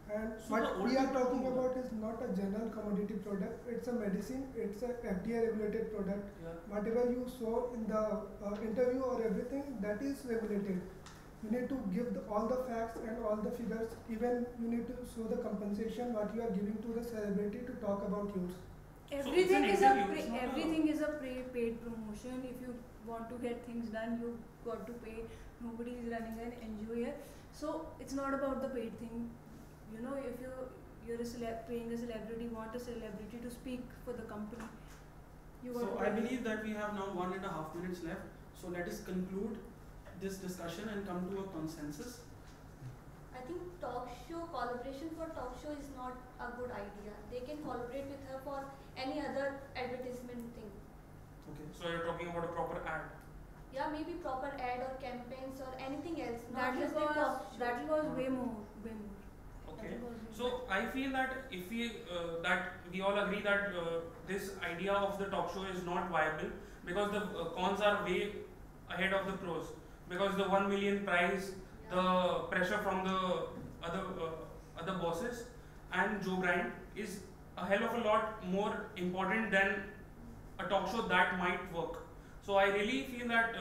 And So the what old we are people talking do- about is not a general commodity product. It's a medicine. It's a FDA regulated product. Yeah. Whatever you saw in the interview or everything, that is regulated. You need to give all the facts and all the figures. Even you need to show the compensation what you are giving to the celebrity to talk about yours. Everything it's is an a interview, it's not a- everything is a paid promotion. If you want to get things done, you got to pay. Nobody is running an NGO here, so it's not about the paid thing. You know, if you're paying a celebrity, want a celebrity to speak for the company, you got So to I pay. believe that we have now 1.5 minutes left. So let us conclude this discussion and come to a consensus. I think talk show collaboration for talk show is not a good idea. They can collaborate with her for any other advertisement thing. Okay. So you're talking about a proper ad. Yeah, maybe proper ad or campaigns or anything else. Not That just a talk show. that was way more. Okay. That was way So I feel that if we all agree that this idea of the talk show is not viable because the cons are way ahead of the pros, because the 1 million prize, the pressure from the other bosses, and Joe Bryant is a hell of a lot more important than a talk show that might work. So I really feel that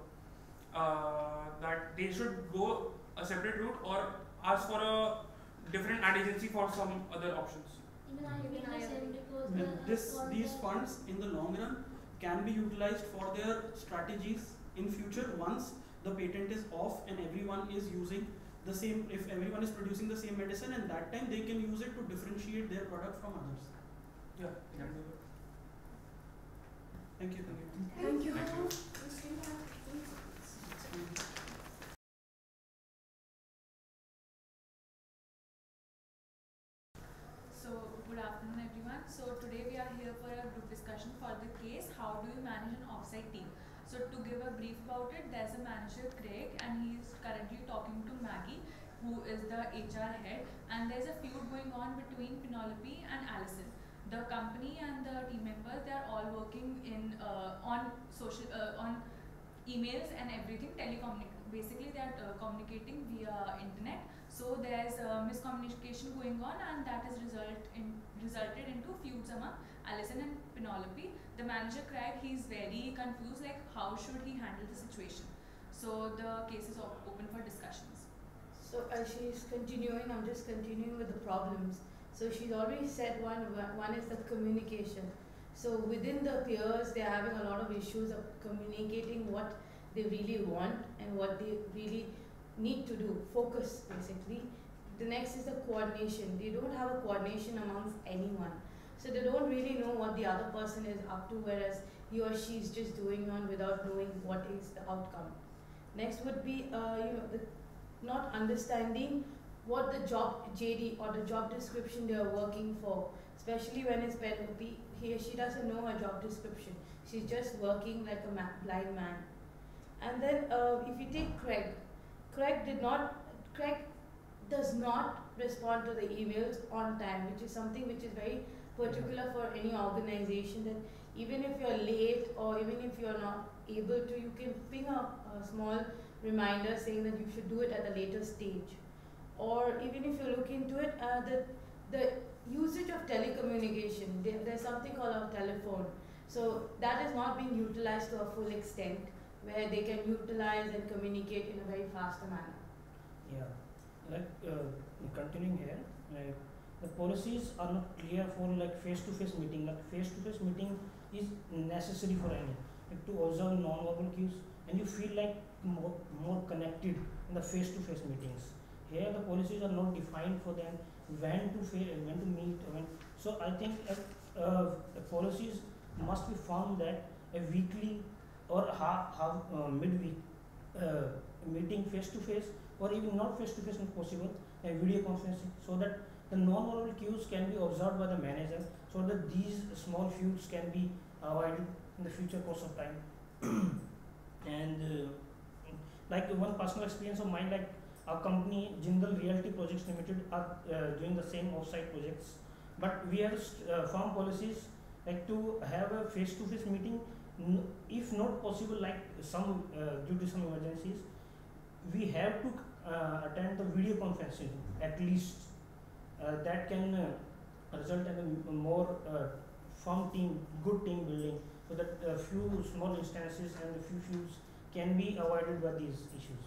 that they should go a separate route or ask for a different ad agency for some other options. Even I agree. And these funds in the long run can be utilized for their strategies in future once the patent is off and everyone is using the same, if everyone is producing the same medicine, and that time they can use it to differentiate their product from others. Yeah. Thank you. Thank you. So, good afternoon everyone. So, today we are here for a group discussion for the case, how do you manage an offsite team? So, to give a brief about it, there's a manager, Craig, and he is currently talking to Maggie, who is the HR head, and there's a feud going on between Penelope and Allison. The company and the team members, they are all working in on emails and everything, basically they are communicating via internet. So there's miscommunication going on, and that has resulted into feuds among Allison and Penelope. The manager Craig, he's very confused, like how should he handle the situation. So the case is open for discussions. So she's continuing, I'm just continuing with the problems. So she's already said one is the communication. So within the peers, they're having a lot of issues of communicating what they really want and what they really need to do, focus basically. The next is the coordination. They don't have a coordination amongst anyone. So they don't really know what the other person is up to, whereas he or she is just doing on without knowing what is the outcome. Next would be not understanding what the job JD or the job description they are working for, especially when it's Penelope. She doesn't know her job description. She's just working like a blind man. And then if you take Craig, Craig does not respond to the emails on time, which is something which is very particular for any organization, that even if you're late or even if you're not able to, you can ping a small reminder saying that you should do it at a later stage. Or even if you look into it, the usage of telecommunication, there's something called a telephone. So that is not being utilized to a full extent, where they can utilize and communicate in a very faster manner. Yeah, continuing here, the policies are not clear for face-to-face meeting. Face-to-face meeting is necessary for any to observe non-verbal cues, and you feel like more connected in the face-to-face meetings. Here the policies are not defined for them when to meet. So I think the policies must be found that a weekly or midweek meeting face-to-face, or even not face-to-face if possible, a video conferencing, so that the non-verbal cues can be observed by the manager, so that these small feuds can be avoided in the future course of time. And like one personal experience of mine, like our company Jindal Realty Projects Limited are doing the same off-site projects, but we have firm policies like to have a face-to-face meeting. If not possible, like some due to some emergencies, we have to attend the video conferencing at least. that can result in a more firm team, good team building, so that a few small instances and a few issues can be avoided by these issues.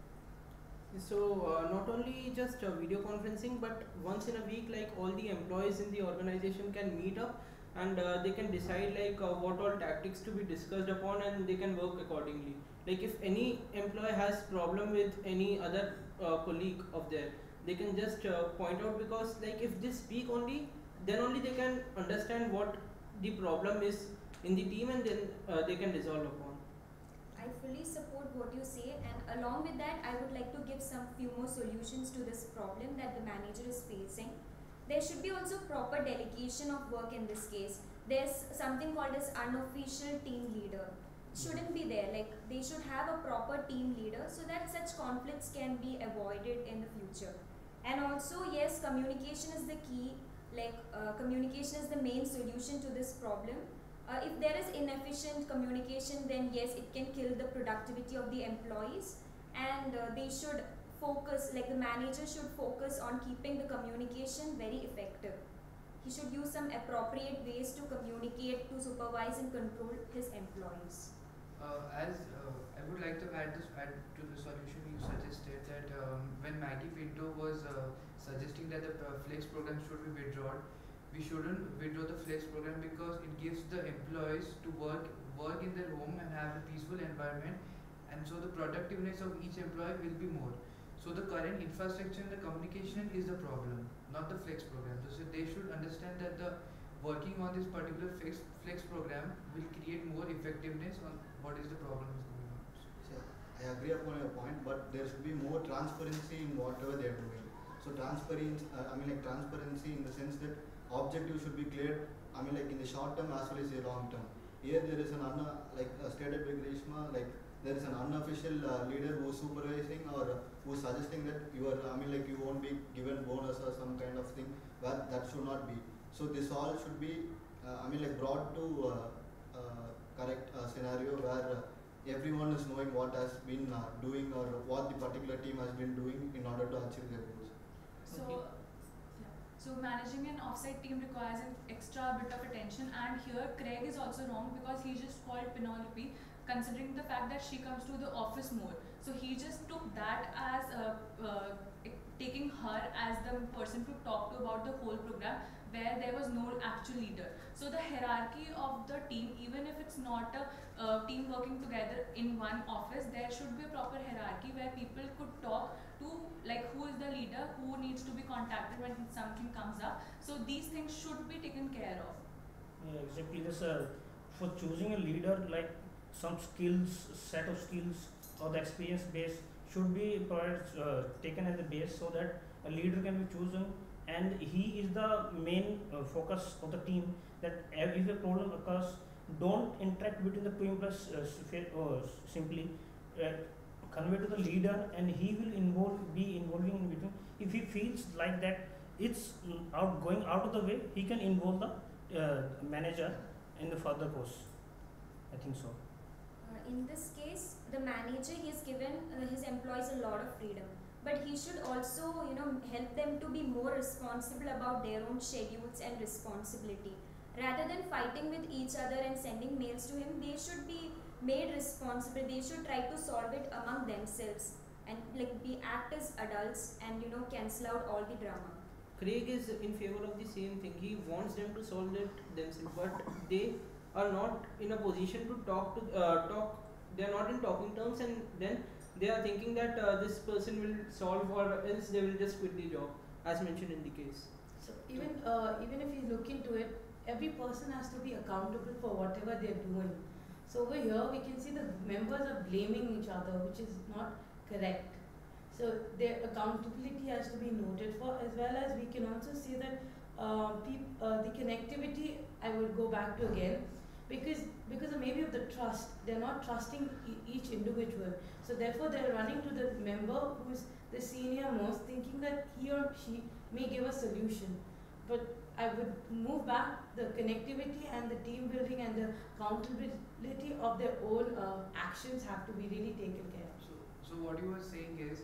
So not only just video conferencing, but once in a week, like all the employees in the organization can meet up and they can decide like what all tactics to be discussed upon, and they can work accordingly. Like if any employee has problem with any other colleague of theirs, they can just point out, because like if they speak only, then only they can understand what the problem is in the team, and then they can resolve upon. I fully support what you say, and along with that I would like to give some few more solutions to this problem that the manager is facing. There should be also proper delegation of work in this case. There's something called as unofficial team leader. Shouldn't be there, like they should have a proper team leader so that such conflicts can be avoided in the future. And also yes, communication is the key, like communication is the main solution to this problem. If there is inefficient communication, then yes, it can kill the productivity of the employees, and they should focus, like the manager should focus on keeping the communication very effective. He should use some appropriate ways to communicate, to supervise and control his employees. I would like to add to the solution you suggested, that when Maggie Pinto was suggesting that the flex program should be withdrawn, we shouldn't withdraw the flex program, because it gives the employees to work in their home and have a peaceful environment, and so the productiveness of each employee will be more. So the current infrastructure and the communication is the problem, not the flex program. So they should understand that the working on this particular flex program will create more effectiveness on what is the problem is going on. So I agree upon your point, but there should be more transparency in whatever they are doing. So transparency, transparency in the sense that objective should be clear. Like in the short term as well as the long term. Here there is an stated by Grishma, like there is an unofficial leader who is supervising or who is suggesting that you are, you won't be given bonus or some kind of thing. But that should not be. So this all should be, brought to correct scenario where everyone is knowing what has been doing or what the particular team has been doing in order to achieve their goals. So managing an offsite team requires an extra bit of attention, and here Craig is also wrong because he just called Penelope, considering the fact that she comes to the office more. So he just took that as taking her as the person to talk to about the whole program, where there was no actual leader. So the hierarchy of the team, even if it's not a team working together in one office, there should be a proper hierarchy where people could talk to, like, who is the leader, who needs to be contacted when something comes up. So these things should be taken care of. Yeah, exactly. This for choosing a leader, like some skills, set of skills or the experience base should be taken as a base, so that a leader can be chosen, and he is the main focus of the team. That if a problem occurs, don't interact between the two employees simply. Convey to the leader, and he will be involving in between. If he feels like that it's going out of the way, he can involve the manager in the further course. I think so. In this case, the manager, he has given his employees a lot of freedom, but he should also, help them to be more responsible about their own schedules and responsibility. Rather than fighting with each other and sending mails to him, they should be made responsible. They should try to solve it among themselves and act as adults and cancel out all the drama. Craig is in favor of the same thing. He wants them to solve it themselves, but they are not in a position to talk. They are not in talking terms, and then they are thinking that this person will solve, or else they will just quit the job, as mentioned in the case. So even if you look into it, every person has to be accountable for whatever they are doing. So over here we can see the members are blaming each other, which is not correct. So their accountability has to be noted for, as well as we can also see that the connectivity, I will go back to again, because of maybe of the trust, they're not trusting each individual. So therefore they're running to the member who's the senior most, thinking that he or she may give a solution. But I would move back the connectivity and the team building and the accountability of their own actions have to be really taken care of. So what you were saying is,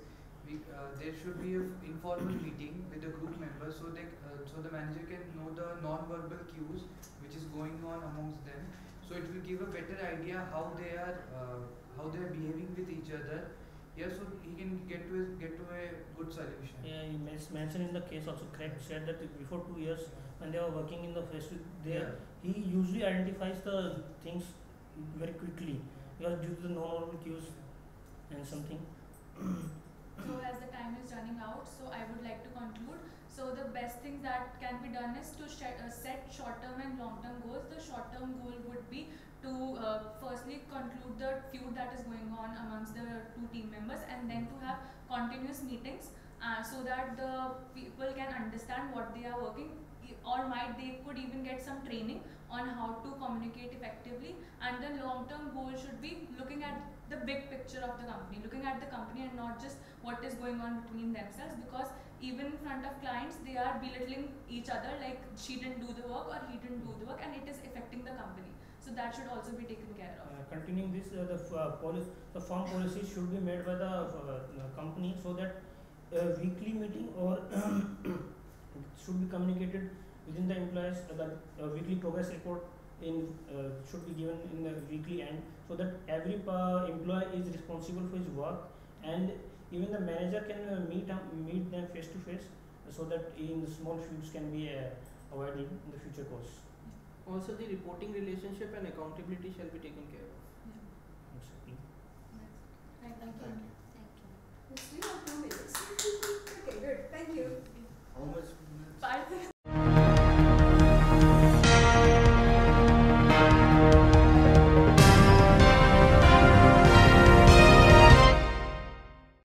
there should be an informal meeting with the group members so so the manager can know the non-verbal cues which is going on amongst them. So it will give a better idea how they are behaving with each other. Yeah, so he can get to a good solution. Yeah, he mentioned in the case also, correct, said that before 2 years when they were working in the face, he usually identifies the things very quickly because due to the non-verbal cues and something. So as the time is running out, so I would like to conclude. So the best thing that can be done is to set short-term and long-term goals. The short-term goal would be to firstly conclude the feud that is going on amongst the two team members, and then to have continuous meetings so that the people can understand what they are working, or they could even get some training on how to communicate effectively. And the long-term goal should be looking at the big picture of the company, looking at the company and not just what is going on between themselves, because even in front of clients they are belittling each other, like she didn't do the work or he didn't do the work, and it is affecting the company. So that should also be taken care of. Continuing this, the firm policy should be made by the company so that a weekly meeting or should be communicated within the employees. The weekly progress report should be given in the weekly end, so that every employee is responsible for his work, and even the manager can meet them face to face, so that in the small feuds can be avoided in the future course. Also, the reporting relationship and accountability shall be taken care of. Exactly. Thank you. We still have 2 minutes. Okay, good. Thank you. How much minutes? 5 minutes.